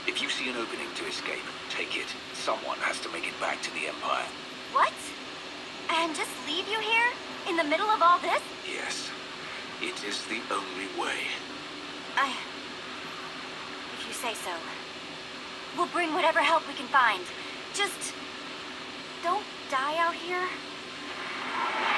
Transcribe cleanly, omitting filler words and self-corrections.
If you see an opening to escape, take it. Someone has to make it back to the Empire. What? And just leave you here? In the middle of all this? Yes. It is the only way. If you say so. We'll bring whatever help we can find. Just... don't die out here.